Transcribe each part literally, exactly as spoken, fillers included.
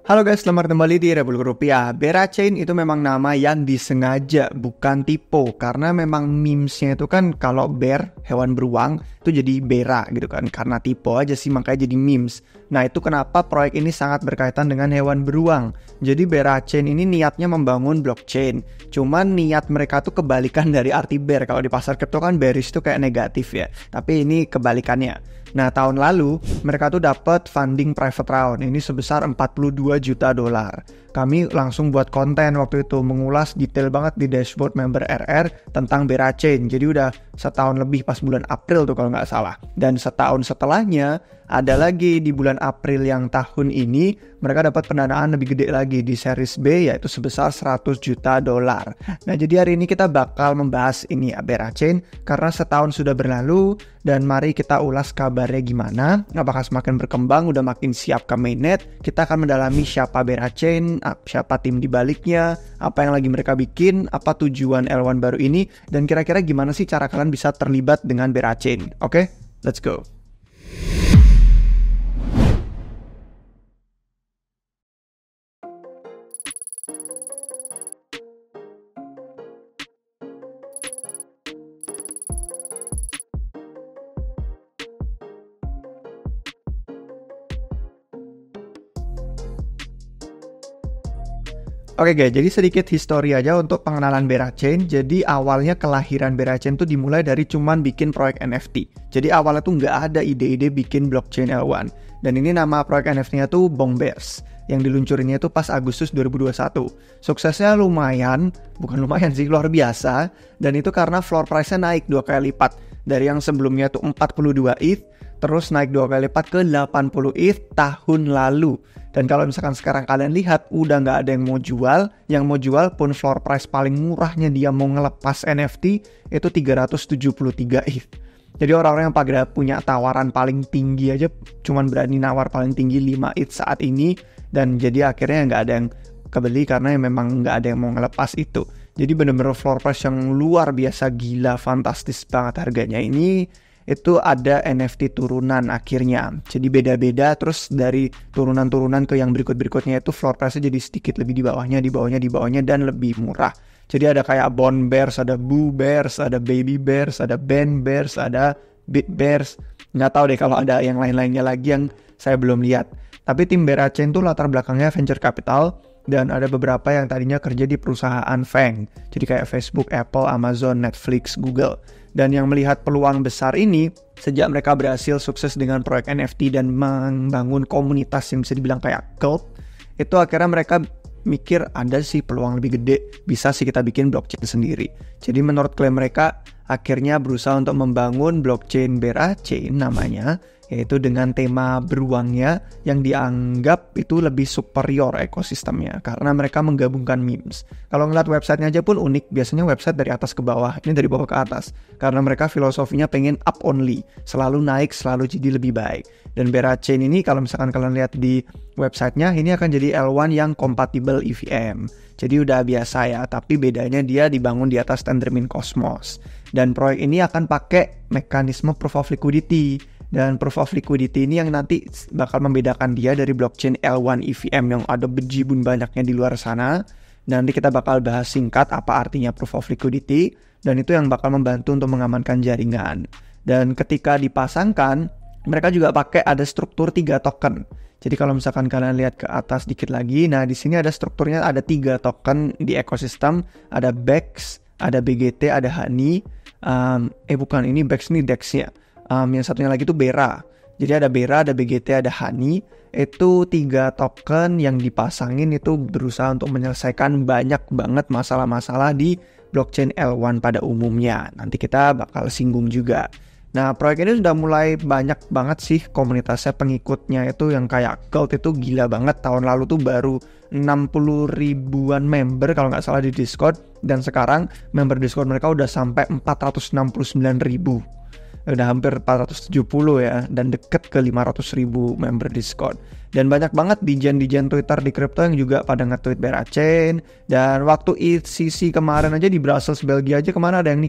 Halo guys, selamat kembali di Revolut Rupiah. Bera Chain itu memang nama yang disengaja, bukan tipe. Karena memang memesnya itu kan kalau bear, hewan beruang, itu jadi bera gitu kan. Karena tipe aja sih makanya jadi memes. Nah itu kenapa proyek ini sangat berkaitan dengan hewan beruang. Jadi Bera Chain ini niatnya membangun blockchain. Cuman niat mereka tuh kebalikan dari arti bear. Kalau di pasar kripto kan bearish tuh kayak negatif ya. Tapi ini kebalikannya. Nah, tahun lalu mereka tuh dapat funding private round ini sebesar empat puluh dua juta dolar. Kami langsung buat konten waktu itu mengulas detail banget di dashboard member R R tentang Bera Chain. Jadi udah setahun lebih pas bulan April tuh kalau nggak salah. Dan setahun setelahnya ada lagi di bulan April yang tahun ini mereka dapat pendanaan lebih gede lagi di series B yaitu sebesar seratus juta dolar. Nah, jadi hari ini kita bakal membahas ini ya Bera Chain karena setahun sudah berlalu dan mari kita ulas kabarnya gimana. Apakah semakin berkembang, udah makin siap ke mainnet. Kita akan mendalami siapa Bera Chain, siapa tim di baliknya, apa yang lagi mereka bikin, apa tujuan L satu baru ini, dan kira-kira gimana sih cara kalian bisa terlibat dengan Bera Chain. Oke, let's go. Oke guys, jadi sedikit histori aja untuk pengenalan Bera Chain. Jadi awalnya kelahiran Bera Chain tuh dimulai dari cuman bikin proyek N F T. Jadi awalnya tuh nggak ada ide-ide bikin blockchain L satu. Dan ini nama proyek N F T-nya tuh Bong Bears. Yang diluncurinnya tuh pas Agustus dua ribu dua puluh satu. Suksesnya lumayan, bukan lumayan sih, luar biasa. Dan itu karena floor price-nya naik dua kali lipat. Dari yang sebelumnya tuh empat puluh dua E T H, terus naik dua kali lipat ke delapan puluh E T H tahun lalu. Dan kalau misalkan sekarang kalian lihat, udah nggak ada yang mau jual. Yang mau jual pun floor price paling murahnya dia mau ngelepas N F T itu tiga ratus tujuh puluh tiga E T H. Jadi orang-orang yang pada punya tawaran paling tinggi aja cuman berani nawar paling tinggi lima E T H saat ini. Dan jadi akhirnya nggak ada yang kebeli karena memang nggak ada yang mau ngelepas itu. Jadi bener-bener floor price yang luar biasa gila, fantastis banget harganya ini. Itu ada N F T turunan akhirnya. Jadi beda-beda, terus dari turunan-turunan ke yang berikut-berikutnya itu floor price-nya jadi sedikit lebih di bawahnya, di bawahnya, di bawahnya, dan lebih murah. Jadi ada kayak Bond Bears, ada Boo Bears, ada Baby Bears, ada Ben Bears, ada Bit Bears. Nggak tahu deh kalau ada yang lain-lainnya lagi yang saya belum lihat. Tapi tim Bera Chain tuh latar belakangnya venture capital, dan ada beberapa yang tadinya kerja di perusahaan Fang. Jadi kayak Facebook, Apple, Amazon, Netflix, Google. Dan yang melihat peluang besar ini, sejak mereka berhasil sukses dengan proyek N F T dan membangun komunitas yang bisa dibilang kayak cult, itu akhirnya mereka mikir ada sih peluang lebih gede, bisa sih kita bikin blockchain sendiri. Jadi menurut klaim mereka, akhirnya berusaha untuk membangun blockchain Bera Chain namanya, yaitu dengan tema beruangnya yang dianggap itu lebih superior ekosistemnya karena mereka menggabungkan memes. Kalau ngeliat websitenya aja pun unik, biasanya website dari atas ke bawah, ini dari bawah ke atas. Karena mereka filosofinya pengen up only, selalu naik, selalu jadi lebih baik. Dan Bera Chain ini kalau misalkan kalian lihat di websitenya, ini akan jadi L satu yang kompatibel E V M. Jadi udah biasa ya, tapi bedanya dia dibangun di atas Tendermint Cosmos. Dan proyek ini akan pakai mekanisme proof of liquidity. Dan proof of liquidity ini yang nanti bakal membedakan dia dari blockchain L satu E V M yang ada bejibun banyaknya di luar sana. Nanti kita bakal bahas singkat apa artinya proof of liquidity, dan itu yang bakal membantu untuk mengamankan jaringan. Dan ketika dipasangkan, mereka juga pakai ada struktur tiga token. Jadi kalau misalkan kalian lihat ke atas dikit lagi, nah di sini ada strukturnya, ada tiga token di ekosistem, ada B E X, ada B G T, ada Honey. Um, eh bukan, ini B E X ini D E X-nya. Um, yang satunya lagi itu Bera. Jadi ada Bera, ada B G T, ada Honey. Itu tiga token yang dipasangin itu berusaha untuk menyelesaikan banyak banget masalah-masalah di blockchain L satu pada umumnya. Nanti kita bakal singgung juga. Nah, proyek ini sudah mulai banyak banget sih komunitasnya, pengikutnya itu yang kayak cult itu gila banget. Tahun lalu tuh baru enam puluh ribuan member kalau nggak salah di Discord. Dan sekarang member Discord mereka udah sampai empat ratus enam puluh sembilan ribu. Udah hampir empat ratus tujuh puluh ya, dan deket ke lima ratus ribu member Discord. Dan banyak banget dijen-dijen Twitter di kripto yang juga pada nge-tweet Bera Chain. Dan waktu E T H C C kemarin aja di Brussels, Belgia aja kemana ada yang nikah.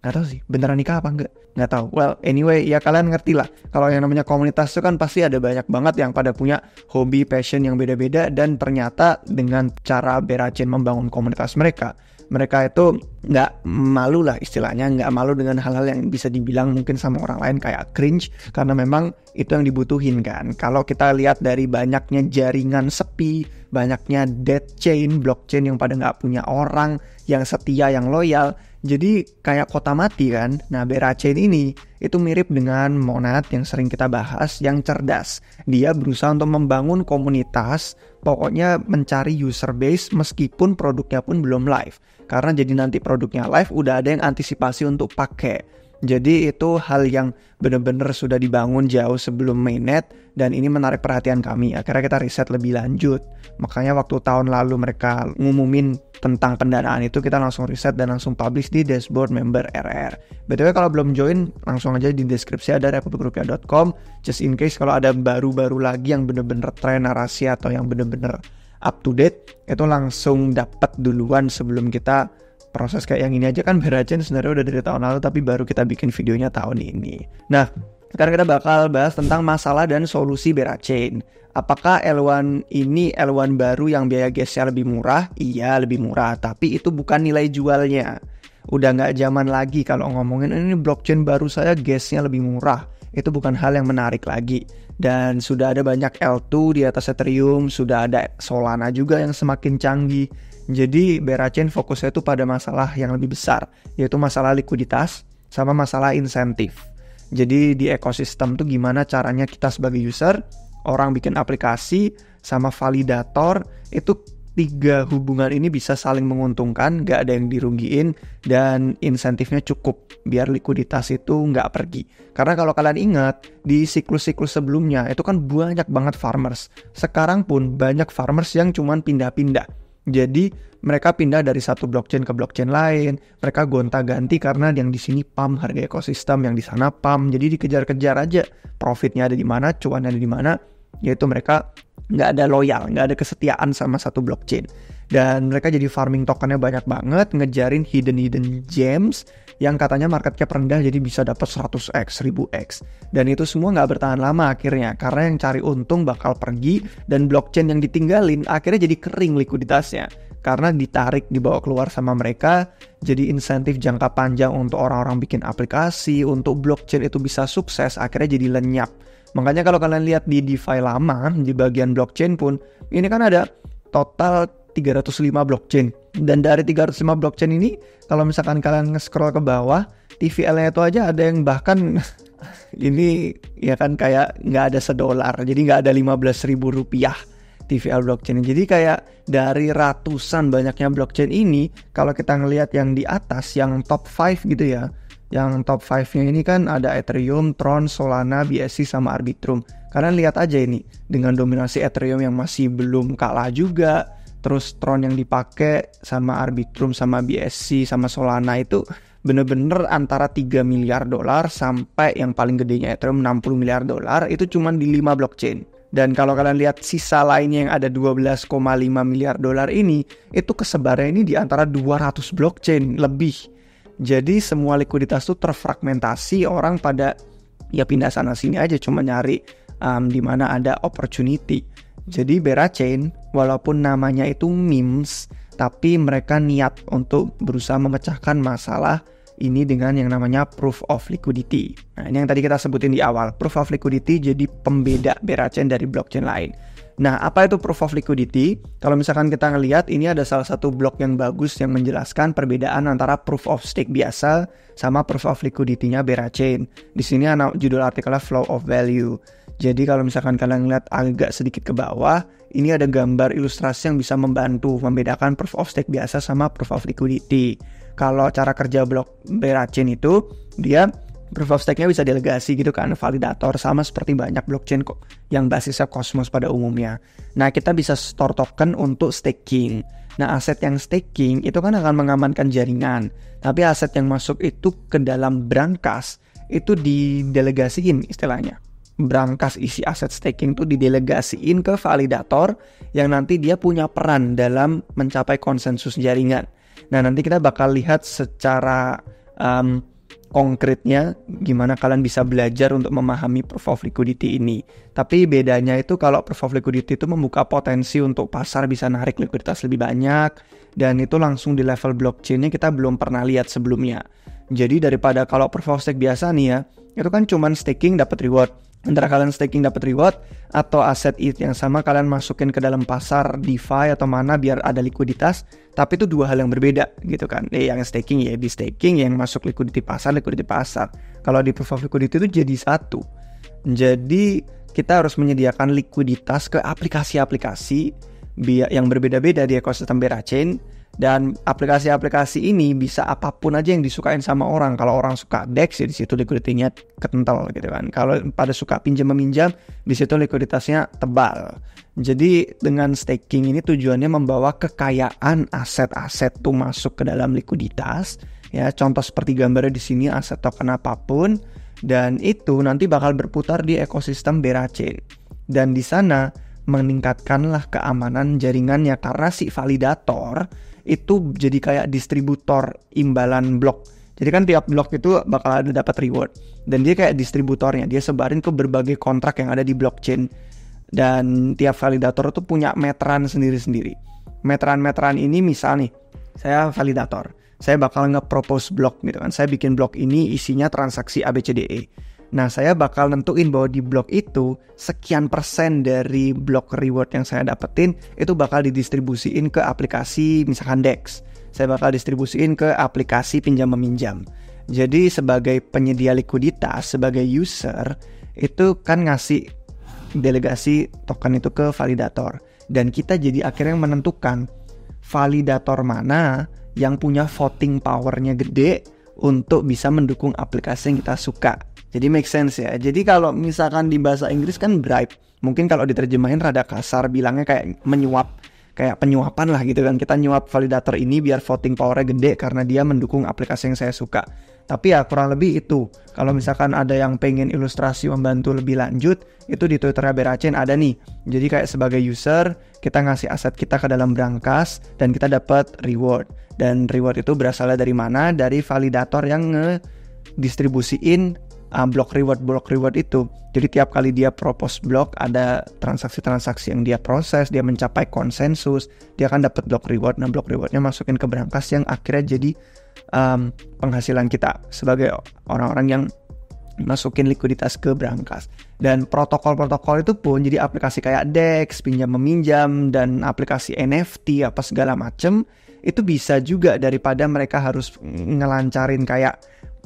Nggak tahu sih, beneran nikah apa enggak? Nggak tahu. Well, anyway, ya kalian ngerti lah. Kalau yang namanya komunitas itu kan pasti ada banyak banget yang pada punya hobi, passion yang beda-beda. Dan ternyata dengan cara Berachain membangun komunitas mereka, mereka itu nggak malu lah istilahnya, nggak malu dengan hal-hal yang bisa dibilang mungkin sama orang lain kayak cringe, karena memang itu yang dibutuhin kan. Kalau kita lihat dari banyaknya jaringan sepi, banyaknya dead chain, blockchain yang pada nggak punya orang yang setia, yang loyal, jadi kayak kota mati kan. Nah, Berachain ini itu mirip dengan Monad yang sering kita bahas, yang cerdas. Dia berusaha untuk membangun komunitas, pokoknya mencari user base meskipun produknya pun belum live. Karena jadi nanti produknya live udah ada yang antisipasi untuk pakai. Jadi itu hal yang benar-benar sudah dibangun jauh sebelum mainnet, dan ini menarik perhatian kami. Akhirnya kita riset lebih lanjut. Makanya waktu tahun lalu mereka ngumumin tentang pendanaan itu, kita langsung riset dan langsung publish di dashboard member R R. B T W kalau belum join, langsung aja di deskripsi ada republik rupiah dot com. Just in case kalau ada baru-baru lagi yang benar-benar tren narasi atau yang benar-benar up to date, itu langsung dapat duluan sebelum kita proses kayak yang ini aja kan. Berachain sebenarnya udah dari tahun lalu, tapi baru kita bikin videonya tahun ini. Nah, sekarang kita bakal bahas tentang masalah dan solusi Berachain. Apakah L satu ini L satu baru yang biaya gasnya lebih murah? Iya, lebih murah, tapi itu bukan nilai jualnya. Udah nggak zaman lagi kalau ngomongin ini blockchain baru saya gasnya lebih murah. Itu bukan hal yang menarik lagi. Dan sudah ada banyak L dua di atas Ethereum, sudah ada Solana juga yang semakin canggih. Jadi Berachain fokusnya itu pada masalah yang lebih besar, yaitu masalah likuiditas sama masalah insentif. Jadi di ekosistem tuh gimana caranya kita sebagai user, orang bikin aplikasi, sama validator, itu tiga hubungan ini bisa saling menguntungkan, gak ada yang dirugiin, dan insentifnya cukup biar likuiditas itu gak pergi. Karena kalau kalian ingat, di siklus-siklus sebelumnya itu kan banyak banget farmers. Sekarang pun banyak farmers yang cuman pindah-pindah. Jadi mereka pindah dari satu blockchain ke blockchain lain, mereka gonta-ganti karena yang di sini pump harga ekosistem, yang di sana pump. Jadi dikejar-kejar aja, profitnya ada di mana, cuannya ada di mana, yaitu mereka nggak ada loyal, nggak ada kesetiaan sama satu blockchain. Dan mereka jadi farming tokennya banyak banget, ngejarin hidden-hidden gems yang katanya market cap rendah jadi bisa dapat seratus x, seribu x. Dan itu semua nggak bertahan lama akhirnya, karena yang cari untung bakal pergi, dan blockchain yang ditinggalin akhirnya jadi kering likuiditasnya. Karena ditarik, dibawa keluar sama mereka, jadi insentif jangka panjang untuk orang-orang bikin aplikasi, untuk blockchain itu bisa sukses, akhirnya jadi lenyap. Makanya kalau kalian lihat di DeFi lama, di bagian blockchain pun, ini kan ada total tiga ratus lima blockchain. Dan dari tiga ratus lima blockchain ini, kalau misalkan kalian nge-scroll ke bawah, T V L-nya itu aja ada yang bahkan ini ya kan kayak nggak ada sedolar, jadi nggak ada lima belas ribu rupiah T V L blockchain. Jadi kayak dari ratusan banyaknya blockchain ini, kalau kita ngelihat yang di atas, yang top lima gitu ya, yang top lima-nya ini kan ada Ethereum, Tron, Solana, B S C, sama Arbitrum. Kalian lihat aja ini, dengan dominasi Ethereum yang masih belum kalah juga, terus Tron yang dipakai sama Arbitrum, sama B S C, sama Solana itu bener-bener antara tiga miliar dolar sampai yang paling gedenya Ethereum enam puluh miliar dolar, itu cuma di lima blockchain. Dan kalau kalian lihat sisa lainnya yang ada dua belas koma lima miliar dolar ini, itu kesebarannya ini di antara dua ratus blockchain lebih. Jadi semua likuiditas itu terfragmentasi, orang pada ya pindah sana sini aja cuma nyari um, di mana ada opportunity. Jadi Berachain walaupun namanya itu memes, tapi mereka niat untuk berusaha memecahkan masalah ini dengan yang namanya proof of liquidity. Nah, ini yang tadi kita sebutin di awal. Proof of liquidity jadi pembeda Berachain dari blockchain lain. Nah, apa itu proof of liquidity? Kalau misalkan kita ngelihat, ini ada salah satu blog yang bagus yang menjelaskan perbedaan antara proof of stake biasa sama proof of liquidity-nya Berachain. Di sini ada judul artikelnya Flow of Value. Jadi kalau misalkan kalian ngeliat agak sedikit ke bawah, ini ada gambar ilustrasi yang bisa membantu membedakan proof of stake biasa sama proof of liquidity. Kalau cara kerja blok Berachain itu, dia proof of stake-nya bisa delegasi gitu kan, validator, sama seperti banyak blockchain kok yang basisnya Cosmos pada umumnya. Nah, kita bisa store token untuk staking. Nah, aset yang staking itu kan akan mengamankan jaringan, tapi aset yang masuk itu ke dalam brankas itu didelegasiin istilahnya. Brankas isi aset staking itu didelegasiin ke validator yang nanti dia punya peran dalam mencapai konsensus jaringan. Nah, nanti kita bakal lihat secara um, konkretnya gimana kalian bisa belajar untuk memahami proof of liquidity ini. Tapi bedanya itu kalau proof of liquidity itu membuka potensi untuk pasar bisa narik likuiditas lebih banyak, dan itu langsung di level blockchain-nya kita belum pernah lihat sebelumnya. Jadi daripada kalau proof of stake biasa nih ya, itu kan cuman staking dapat reward. Antara kalian staking dapat reward atau aset E T H yang sama kalian masukin ke dalam pasar DeFi atau mana biar ada likuiditas, tapi itu dua hal yang berbeda gitu kan. Eh, yang staking ya di staking, yang masuk liquidity pasar, liquidity pasar. Kalau di proof of liquidity itu jadi satu. Jadi kita harus menyediakan likuiditas ke aplikasi-aplikasi yang berbeda-beda di ekosistem Berachain. Dan aplikasi-aplikasi ini bisa apapun aja yang disukain sama orang. Kalau orang suka DEX ya di situ likuiditasnya kental gitu kan. Kalau pada suka pinjam meminjam, di situ likuiditasnya tebal. Jadi dengan staking ini tujuannya membawa kekayaan aset-aset tuh masuk ke dalam likuiditas. Ya, contoh seperti gambarnya di sini aset token apapun, dan itu nanti bakal berputar di ekosistem Berachain. Dan di sana meningkatkanlah keamanan jaringannya karena si validator itu jadi kayak distributor imbalan blok. Jadi kan tiap blok itu bakal ada dapat reward, dan dia kayak distributornya, dia sebarin ke berbagai kontrak yang ada di blockchain. Dan tiap validator itu punya meteran sendiri-sendiri. Meteran-meteran ini misal nih, saya validator, saya bakal nge-propose blok gitu kan. Saya bikin blok ini isinya transaksi A B C D E. Nah, saya bakal nentuin bahwa di blok itu sekian persen dari blok reward yang saya dapetin itu bakal didistribusiin ke aplikasi misalkan DEX. Saya bakal distribusiin ke aplikasi pinjam meminjam. Jadi sebagai penyedia likuiditas, sebagai user, itu kan ngasih delegasi token itu ke validator. Dan kita jadi akhirnya menentukan validator mana yang punya voting powernya gede untuk bisa mendukung aplikasi yang kita suka. Jadi make sense ya. Jadi kalau misalkan di bahasa Inggris kan bribe, mungkin kalau diterjemahin rada kasar bilangnya kayak menyuap, kayak penyuapan lah gitu kan. Kita nyuap validator ini biar voting powernya gede karena dia mendukung aplikasi yang saya suka. Tapi ya kurang lebih itu. Kalau misalkan ada yang pengen ilustrasi membantu lebih lanjut, itu di Twitternya Berachain ada nih. Jadi kayak sebagai user, kita ngasih aset kita ke dalam brankas dan kita dapat reward. Dan reward itu berasalnya dari mana? Dari validator yang ngedistribusiin Uh, blok reward blok reward itu. Jadi tiap kali dia propose blok, ada transaksi-transaksi yang dia proses, dia mencapai konsensus, dia akan dapat blok reward. Nah, blok rewardnya masukin ke brankas yang akhirnya jadi um, penghasilan kita sebagai orang-orang yang masukin likuiditas ke brankas. Dan protokol-protokol itu pun jadi aplikasi kayak DEX, pinjam meminjam, dan aplikasi N F T apa segala macem, itu bisa juga daripada mereka harus ngelancarin kayak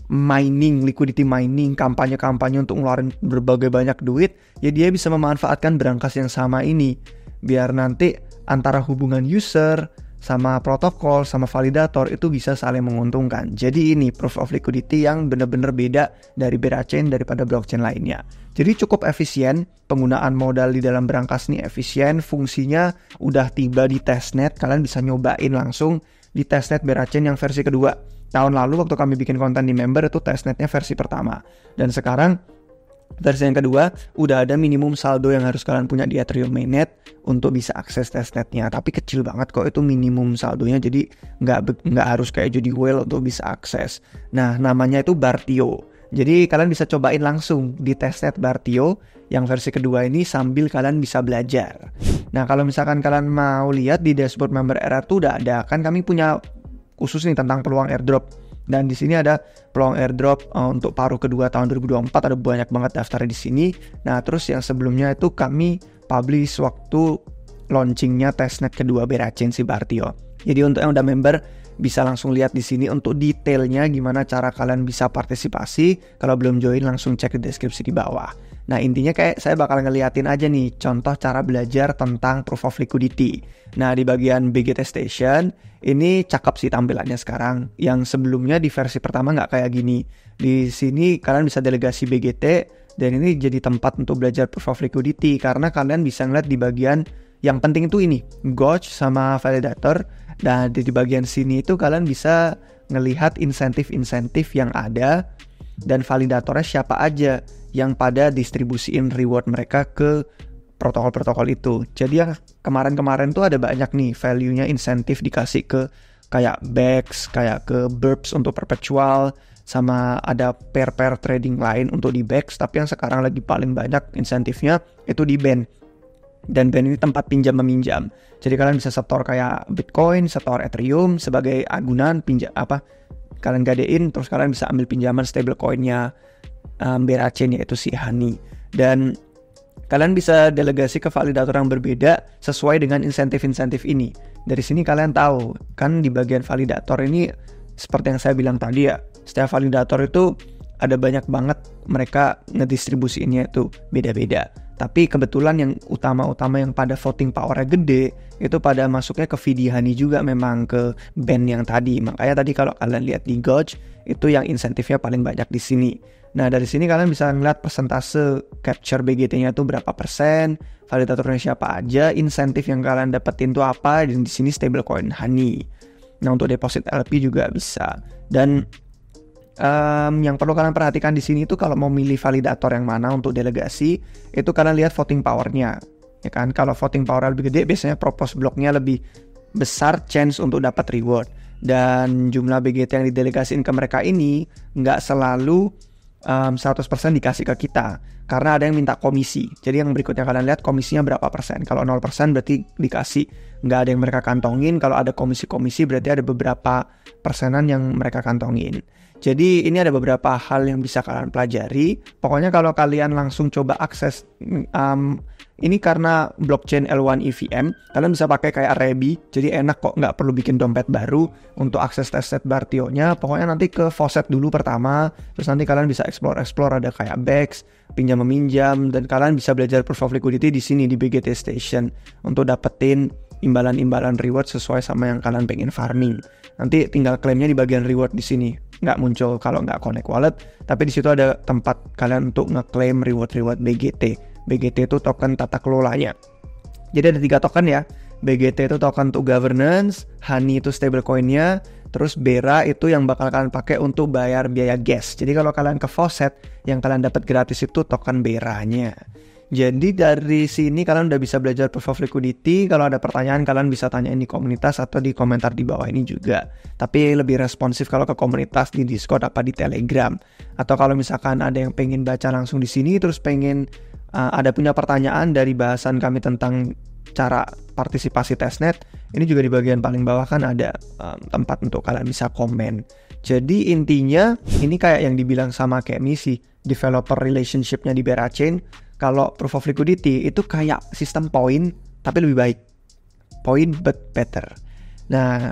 mining, liquidity mining, kampanye-kampanye untuk ngeluarin berbagai banyak duit, ya dia bisa memanfaatkan brankas yang sama ini biar nanti antara hubungan user sama protokol sama validator itu bisa saling menguntungkan. Jadi ini proof of liquidity yang benar-benar beda dari Berachain daripada blockchain lainnya. Jadi cukup efisien, penggunaan modal di dalam brankas ini efisien, fungsinya udah tiba di testnet, kalian bisa nyobain langsung di testnet Berachain yang versi kedua. Tahun lalu waktu kami bikin konten di member itu testnetnya versi pertama. Dan sekarang versi yang kedua udah ada minimum saldo yang harus kalian punya di Ethereum mainnet untuk bisa akses testnetnya. Tapi kecil banget kok itu minimum saldonya, jadi nggak nggak harus kayak jadi whale untuk bisa akses. Nah, namanya itu Bartio. Jadi kalian bisa cobain langsung di testnet Bartio yang versi kedua ini sambil kalian bisa belajar. Nah, kalau misalkan kalian mau lihat di dashboard member R R tuh udah ada kan, kami punya khusus nih tentang peluang airdrop. Dan di sini ada peluang airdrop uh, untuk paruh kedua tahun dua ribu dua puluh empat, ada banyak banget daftarnya di sini. Nah, terus yang sebelumnya itu kami publish waktu launchingnya testnet kedua Berachain si Bartio. Jadi untuk yang udah member bisa langsung lihat di sini untuk detailnya gimana cara kalian bisa partisipasi. Kalau belum join langsung cek di deskripsi di bawah. Nah, intinya kayak saya bakal ngeliatin aja nih contoh cara belajar tentang proof of liquidity. Nah, di bagian B G T Station ini cakep sih tampilannya sekarang. Yang sebelumnya di versi pertama nggak kayak gini. Di sini kalian bisa delegasi B G T dan ini jadi tempat untuk belajar proof of liquidity karena kalian bisa ngeliat di bagian yang penting itu ini Gauge sama validator. Dan di bagian sini itu kalian bisa ngelihat insentif-insentif yang ada dan validatornya siapa aja yang pada distribusiin reward mereka ke protokol-protokol itu. Jadi yang kemarin-kemarin tuh ada banyak nih value-nya insentif dikasih ke kayak B E X, kayak ke Burps untuk perpetual, sama ada pair-pair trading lain untuk di Bex, tapi yang sekarang lagi paling banyak insentifnya itu di Ben. Dan Ben ini tempat pinjam meminjam. Jadi kalian bisa setor kayak Bitcoin, setor Ethereum sebagai agunan pinjam apa kalian gadein, terus kalian bisa ambil pinjaman stablecoin-nya um, B R A chain yaitu si Honey. Dan kalian bisa delegasi ke validator yang berbeda sesuai dengan insentif-insentif ini. Dari sini kalian tahu, kan di bagian validator ini seperti yang saya bilang tadi ya, setiap validator itu ada banyak banget mereka ngedistribusiinnya itu beda-beda. Tapi kebetulan yang utama-utama yang pada voting power-nya gede itu pada masuknya ke V D Honey juga memang ke band yang tadi. Makanya tadi kalau kalian lihat di Gauge itu yang insentifnya paling banyak di sini. Nah dari sini kalian bisa ngeliat persentase capture B G T-nya itu berapa persen, validatornya siapa aja, insentif yang kalian dapetin itu apa, dan di sini stablecoin Honey. Nah untuk deposit L P juga bisa. Dan Um, yang perlu kalian perhatikan di sini itu kalau mau milih validator yang mana untuk delegasi, itu kalian lihat voting power-nya, ya kan? Kalau voting power lebih gede, biasanya propose block-nya lebih besar chance untuk dapat reward. Dan jumlah B G T yang didelegasiin ke mereka ini nggak selalu um, seratus persen dikasih ke kita, karena ada yang minta komisi. Jadi yang berikutnya kalian lihat komisinya berapa persen. Kalau nol persen berarti dikasih, nggak ada yang mereka kantongin. Kalau ada komisi-komisi berarti ada beberapa persenan yang mereka kantongin. Jadi ini ada beberapa hal yang bisa kalian pelajari. Pokoknya kalau kalian langsung coba akses um, ini karena blockchain L satu E V M, kalian bisa pakai kayak Rebi. Jadi enak kok, nggak perlu bikin dompet baru untuk akses testnet Bartio-nya. Pokoknya nanti ke faucet dulu pertama, terus nanti kalian bisa explore-explore ada kayak Bex, pinjam meminjam, dan kalian bisa belajar proof of liquidity di sini di B G T Station untuk dapetin imbalan-imbalan reward sesuai sama yang kalian pengen farming. Nanti tinggal klaimnya di bagian reward di sini. Nggak muncul kalau nggak connect wallet, tapi di situ ada tempat kalian untuk ngeklaim reward-reward B G T. B G T itu token tata kelolanya. Jadi ada tiga token ya. B G T itu token untuk governance, Honey itu stablecoin-nya, terus Bera itu yang bakal kalian pakai untuk bayar biaya gas. Jadi kalau kalian ke faucet, yang kalian dapat gratis itu token Beranya. Jadi dari sini kalian udah bisa belajar proof of liquidity. Kalau ada pertanyaan kalian bisa tanyain di komunitas atau di komentar di bawah ini juga. Tapi lebih responsif kalau ke komunitas di Discord apa di Telegram. Atau kalau misalkan ada yang pengen baca langsung di sini terus pengen uh, ada punya pertanyaan dari bahasan kami tentang cara partisipasi testnet, ini juga di bagian paling bawah kan ada um, tempat untuk kalian bisa komen. Jadi intinya ini kayak yang dibilang sama kayak misi developer relationship-nya di Bera Chain. Kalau proof of liquidity itu kayak sistem poin tapi lebih baik. Point but better. Nah,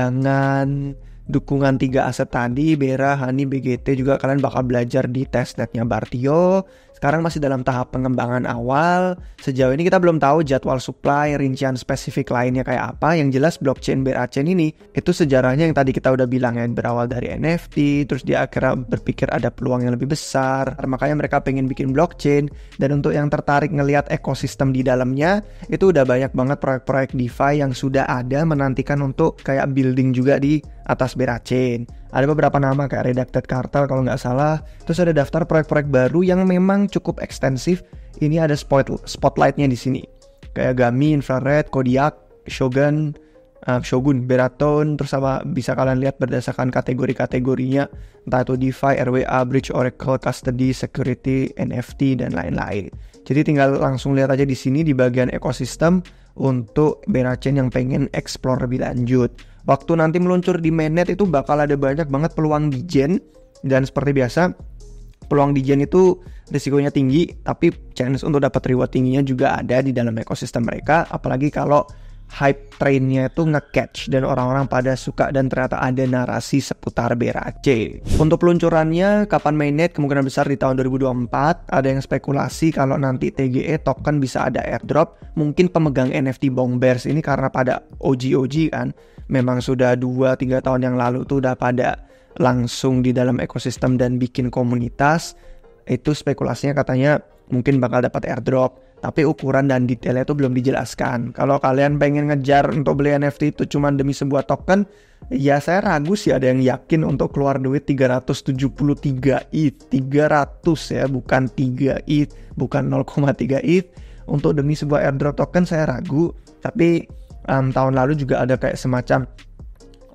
dengan dukungan tiga aset tadi, Bera, Honey, B G T juga kalian bakal belajar di testnetnya Bartio. Sekarang masih dalam tahap pengembangan awal. Sejauh ini kita belum tahu jadwal supply, rincian spesifik lainnya kayak apa. Yang jelas blockchain Bera Chain ini, itu sejarahnya yang tadi kita udah bilang ya, berawal dari N F T, terus dia akhirnya berpikir ada peluang yang lebih besar. Makanya mereka pengen bikin blockchain. Dan untuk yang tertarik ngelihat ekosistem di dalamnya, itu udah banyak banget proyek-proyek DeFi yang sudah ada menantikan untuk kayak building juga di atas Bera Chain. Ada beberapa nama kayak Redacted Cartel kalau nggak salah. Terus ada daftar proyek-proyek baru yang memang cukup ekstensif. Ini ada spot spotlightnya di sini. Kayak Gami, Infrared, Kodiak, Shogun, uh, Shogun, Beraton. Terus sama bisa kalian lihat berdasarkan kategori-kategorinya. Entah itu DeFi, R W A, Bridge, Oracle, Custody, Security, N F T, dan lain-lain. Jadi tinggal langsung lihat aja di sini di bagian ekosistem untuk Bera Chain yang pengen explore lebih lanjut. Waktu nanti meluncur di mainnet itu bakal ada banyak banget peluang degen. Dan seperti biasa, peluang degen itu risikonya tinggi, tapi chance untuk dapat reward tingginya juga ada di dalam ekosistem mereka. Apalagi kalau hype trainnya itu nge-catch dan orang-orang pada suka dan ternyata ada narasi seputar Bera Chain. Untuk peluncurannya, kapan mainnet? Kemungkinan besar di tahun dua ribu dua puluh empat. Ada yang spekulasi kalau nanti T G E token bisa ada airdrop. Mungkin pemegang N F T Bong Bears ini karena pada O G O G kan, memang sudah dua tiga tahun yang lalu tuh udah pada langsung di dalam ekosistem dan bikin komunitas. Itu spekulasinya katanya mungkin bakal dapat airdrop. Tapi ukuran dan detailnya itu belum dijelaskan. Kalau kalian pengen ngejar untuk beli N F T itu cuma demi sebuah token, ya saya ragu sih ada yang yakin untuk keluar duit tiga ratus tujuh puluh tiga E T H. tiga ratus ya, bukan tiga E T H, bukan nol koma tiga E T H. Untuk demi sebuah airdrop token saya ragu. Tapi um, tahun lalu juga ada kayak semacam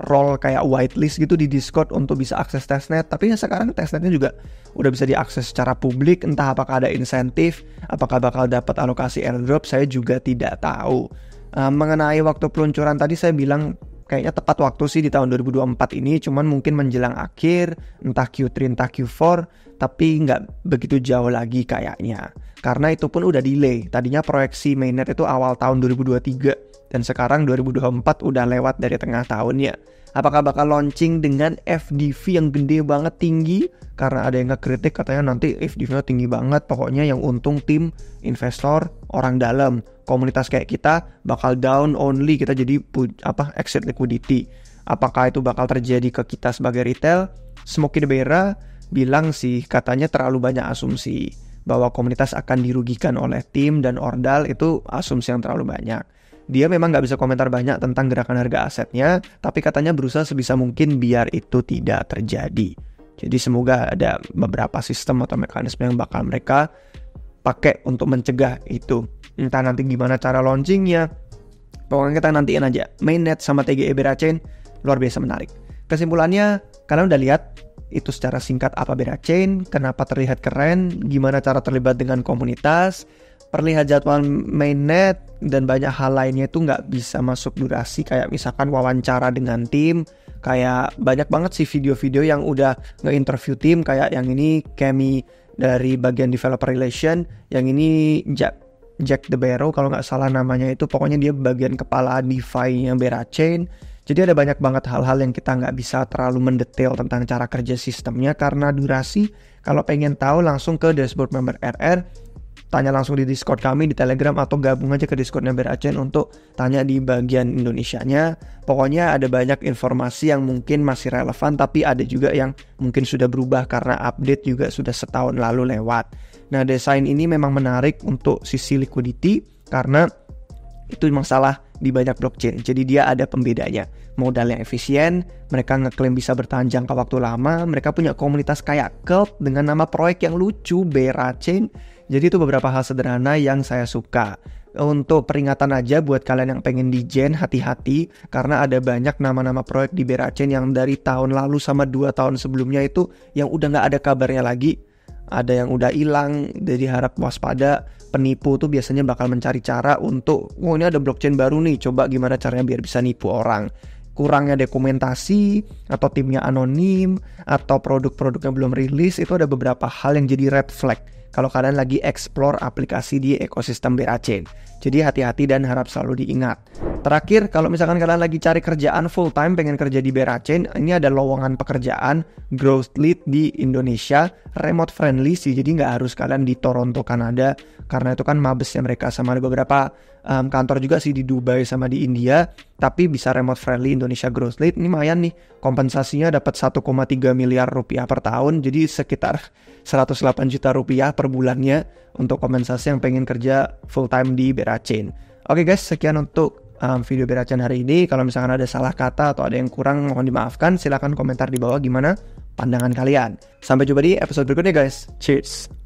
role kayak whitelist gitu di Discord untuk bisa akses testnet. Tapi ya sekarang testnetnya juga udah bisa diakses secara publik. Entah apakah ada insentif, apakah bakal dapat alokasi airdrop, saya juga tidak tahu. uh, Mengenai waktu peluncuran tadi saya bilang kayaknya tepat waktu sih di tahun dua ribu dua puluh empat ini, cuman mungkin menjelang akhir, entah Q tiga entah Q empat, tapi nggak begitu jauh lagi kayaknya. Karena itu pun udah delay. Tadinya proyeksi mainnet itu awal tahun dua ribu dua puluh tiga, dan sekarang dua ribu dua puluh empat udah lewat dari tengah tahunnya. Apakah bakal launching dengan F D V yang gede banget, tinggi? Karena ada yang ngekritik katanya nanti F D V-nya tinggi banget, pokoknya yang untung tim, investor, orang dalam. Komunitas kayak kita bakal down only, kita jadi apa exit liquidity. Apakah itu bakal terjadi ke kita sebagai retail? Smokey the Bear bilang sih katanya terlalu banyak asumsi bahwa komunitas akan dirugikan oleh tim dan ordal, itu asumsi yang terlalu banyak. Dia memang nggak bisa komentar banyak tentang gerakan harga asetnya, tapi katanya berusaha sebisa mungkin biar itu tidak terjadi. Jadi semoga ada beberapa sistem atau mekanisme yang bakal mereka pakai untuk mencegah itu. Entah nanti gimana cara launchingnya, pokoknya kita nantiin aja. Mainnet sama T G E Berachain luar biasa menarik. Kesimpulannya, kalian udah lihat itu secara singkat apa Berachain, kenapa terlihat keren, gimana cara terlibat dengan komunitas, perlihat jadwal mainnet, dan banyak hal lainnya itu nggak bisa masuk durasi, kayak misalkan wawancara dengan tim. Kayak banyak banget sih video-video yang udah nge-interview tim, kayak yang ini Kemi dari bagian developer relation, yang ini Jack Jack the Barrow kalau nggak salah namanya itu, pokoknya dia bagian kepala DeFi-nya Berachain. Jadi ada banyak banget hal-hal yang kita nggak bisa terlalu mendetail tentang cara kerja sistemnya karena durasi. Kalau pengen tahu langsung ke dashboard member R R, tanya langsung di Discord kami di Telegram, atau gabung aja ke Discordnya Berachain untuk tanya di bagian Indonesianya. Pokoknya ada banyak informasi yang mungkin masih relevan, tapi ada juga yang mungkin sudah berubah karena update juga sudah setahun lalu lewat. Nah, desain ini memang menarik untuk sisi liquidity karena itu masalah di banyak blockchain. Jadi dia ada pembedanya. Modal yang efisien, mereka ngeklaim bisa bertahan jangka waktu lama, mereka punya komunitas kayak cult dengan nama proyek yang lucu, Berachain. Jadi itu beberapa hal sederhana yang saya suka. Untuk peringatan aja buat kalian yang pengen di-gen, hati-hati karena ada banyak nama-nama proyek di Berachain yang dari tahun lalu sama dua tahun sebelumnya itu yang udah nggak ada kabarnya lagi. Ada yang udah hilang, jadi harap waspada. Penipu tuh biasanya bakal mencari cara untuk, oh ini ada blockchain baru nih, coba gimana caranya biar bisa nipu orang. Kurangnya dokumentasi, atau timnya anonim, atau produk-produknya belum rilis, itu ada beberapa hal yang jadi red flag kalau kalian lagi explore aplikasi di ekosistem Berachain. Jadi hati-hati dan harap selalu diingat. Terakhir, kalau misalkan kalian lagi cari kerjaan full time, pengen kerja di Berachain, ini ada lowongan pekerjaan growth lead di Indonesia, remote friendly sih, jadi nggak harus kalian di Toronto, Kanada, karena itu kan mabesnya mereka. Sama ada beberapa um, kantor juga sih di Dubai sama di India, tapi bisa remote friendly Indonesia growth lead. Ini lumayan nih, kompensasinya dapat satu koma tiga miliar rupiah per tahun, jadi sekitar seratus delapan juta rupiah per bulannya untuk kompensasi yang pengen kerja full time di Berachain. Oke guys, sekian untuk um, video Berachain hari ini. Kalau misalkan ada salah kata atau ada yang kurang, mohon dimaafkan. Silahkan komentar di bawah gimana pandangan kalian. Sampai jumpa di episode berikutnya guys. Cheers!